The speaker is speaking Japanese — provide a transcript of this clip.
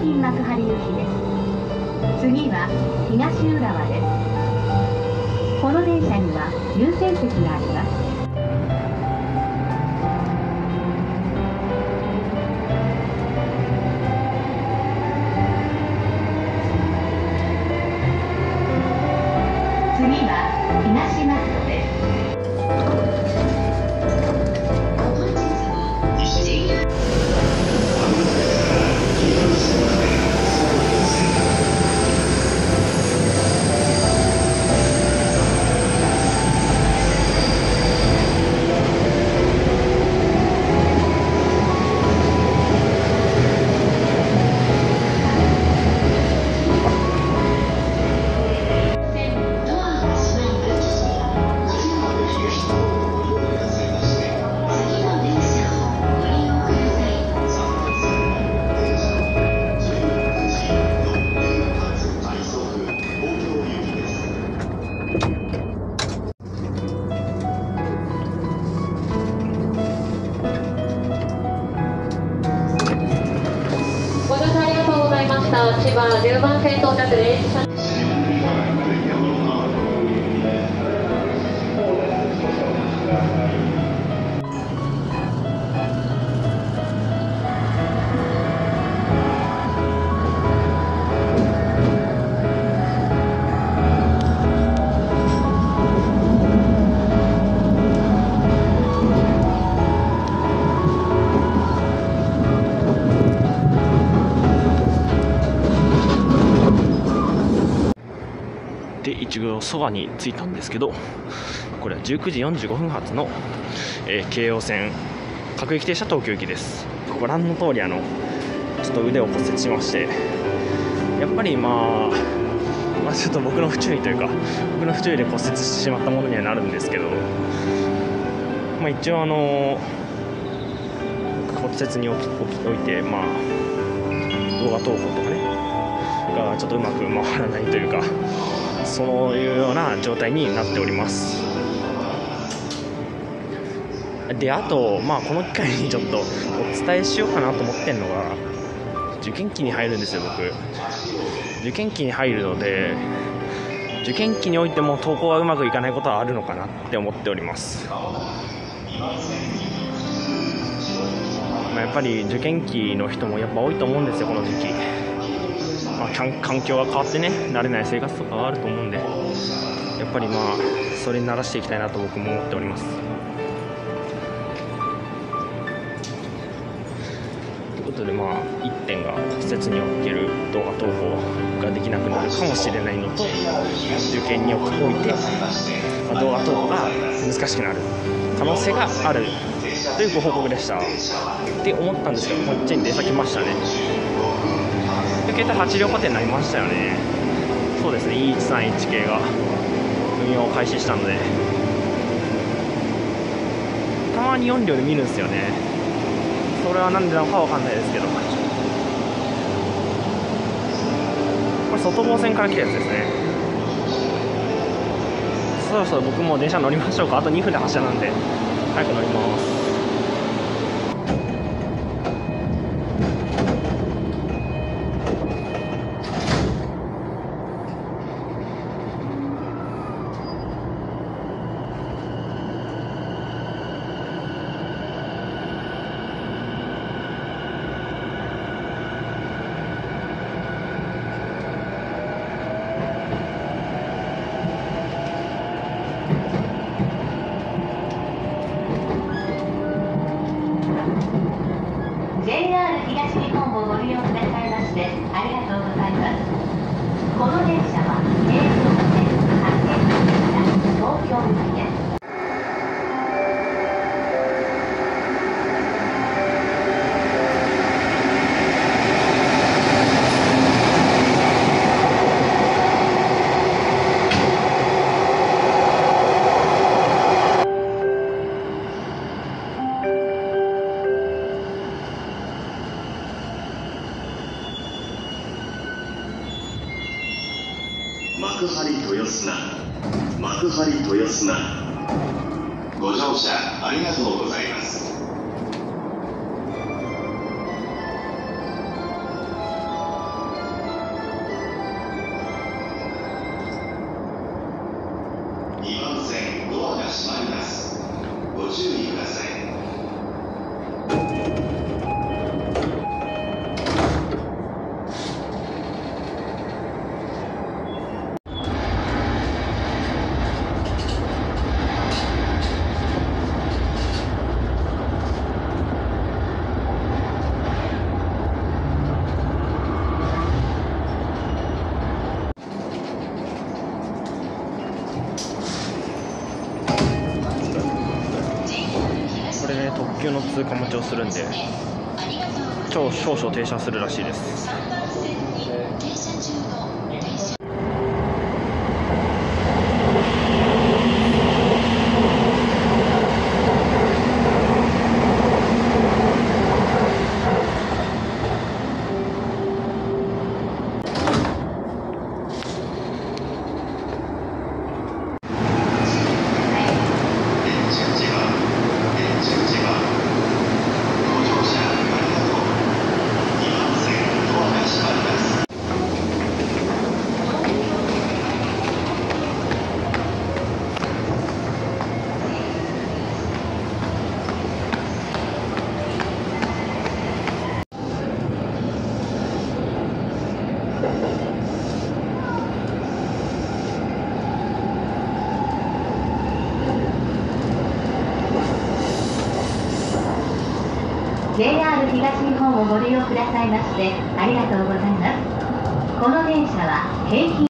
新幕張行きです。次は東浦和です。この電車には優先席があります。次は東松戸です。 千葉10番線到着です。 で一応そばに着いたんですけど、これは19時45分発の、京王線各駅停車東京行きです。ご覧の通りちょっと腕を骨折しまして、やっぱりちょっと僕の不注意というか、僕の不注意で骨折してしまったものにはなるんですけど、一応骨折において動画投稿とかねがちょっとうまく回らないというか、そういうような状態になっております。であとこの機会にちょっとお伝えしようかなと思ってるのが、受験期に入るんですよ。僕受験期に入るので、受験期においても登校がうまくいかないことはあるのかなって思っております。やっぱり受験期の人もやっぱ多いと思うんですよ、この時期。環境が変わってね、慣れない生活とかがあると思うんで、やっぱりそれに慣らしていきたいなと僕も思っております。ということで1点が骨折における動画投稿ができなくなるかもしれないのと、受験において、動画投稿が難しくなる可能性があるというご報告でしたって思ったんですけど、こっちに出先ましたね。携帯8両固定になりましたよね。そうですね、E131系が運用を開始したので、たまに4両で見るんですよね。それは何でなのかわかんないですけど、これ外房線から来たやつですね。そろそろ僕も電車乗りましょうか。あと2分で発車なんで早く乗ります。 JR 東日本をご利用くださいましてありがとうございます。この電車は京葉線八景駅から東京行きです。 幕張豊砂、幕張豊砂。ご乗車ありがとうございます。 線ドアが閉まります。ご注意ください。 これで特急の通過待ちをするんで少々停車するらしいです。 JR 東日本をご利用くださいましてありがとうございます。この電車は平均